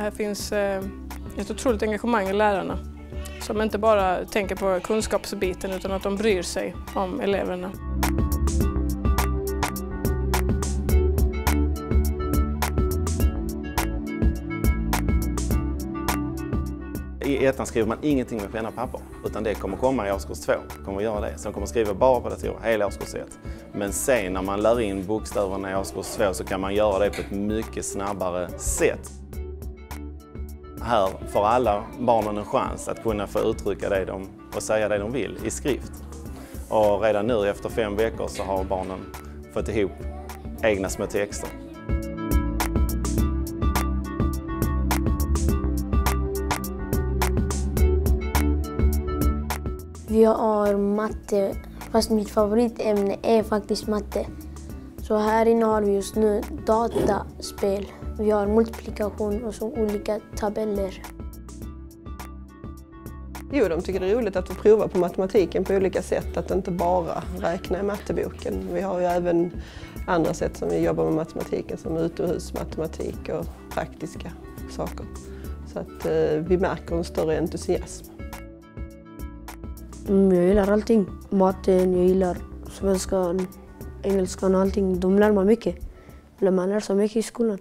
Här finns ett otroligt engagemang i lärarna som inte bara tänker på kunskapsbiten utan att de bryr sig om eleverna. I ettan skriver man ingenting med penna och papper, utan det kommer komma i årskurs 2. Kommer göra det. Sen kommer skriva bara på datorer hela årskurs 1. Men sen när man lär in bokstäverna i årskurs 2 så kan man göra det på ett mycket snabbare sätt. Här får alla barnen en chans att kunna få uttrycka det och säga det de vill i skrift. Och redan nu efter 5 veckor så har barnen fått ihop egna små texter. Vi har matte, fast mitt favoritämne är faktiskt matte. Så här inne har vi just nu dataspel. Vi har multiplikation och så olika tabeller. Jo, de tycker det är roligt att få prova på matematiken på olika sätt, att inte bara räkna i matteboken. Vi har ju även andra sätt som vi jobbar med matematiken, som utomhusmatematik och praktiska saker. Så att vi märker en större entusiasm. Jag gillar allting. Matten, jag gillar svenskan, engelskan och allting. De lär man mycket. Man lär så mycket i skolan.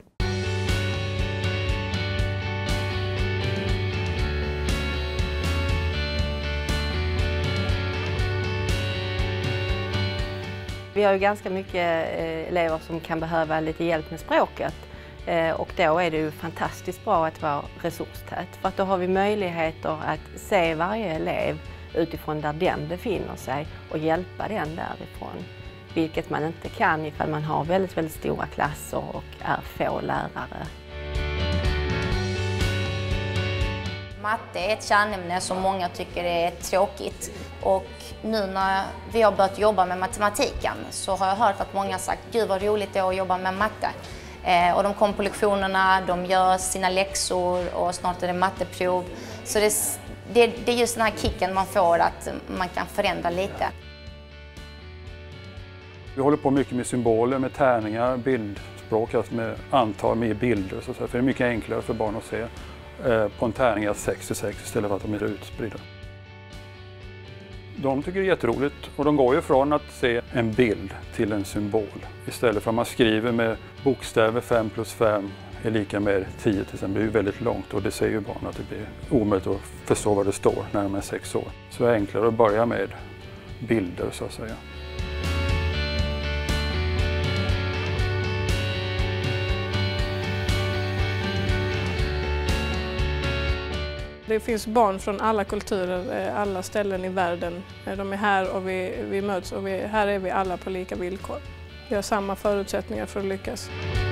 Vi har ju ganska mycket elever som kan behöva lite hjälp med språket. Och då är det ju fantastiskt bra att vara resurstät. För att då har vi möjligheter att se varje elev utifrån där den befinner sig och hjälpa den därifrån. Vilket man inte kan ifall man har väldigt, väldigt stora klasser och är få lärare. Matte är ett kärnämne som många tycker är tråkigt. Och nu när vi har börjat jobba med matematiken så har jag hört att många har sagt gud vad roligt det är att jobba med matte. Och de kommer på lektionerna, de gör sina läxor och snart är det matteprov. Så det är just den här kicken man får att man kan förändra lite. Vi håller på mycket med symboler, med tärningar, bildspråk, alltså med antal, med bilder. Så för det är mycket enklare för barn att se på en tärning att 6 är 6 istället för att de är utspridda. De tycker det är jätteroligt och de går ju från att se en bild till en symbol. Istället för att man skriver med bokstäver 5 + 5 är lika med 10 till exempel. Det är ju väldigt långt och det ser ju barn att det blir omöjligt att förstå vad det står när de är 6 år. Så det är enklare att börja med bilder så att säga. Det finns barn från alla kulturer, alla ställen i världen. De är här och vi möts och här är vi alla på lika villkor. Vi har samma förutsättningar för att lyckas.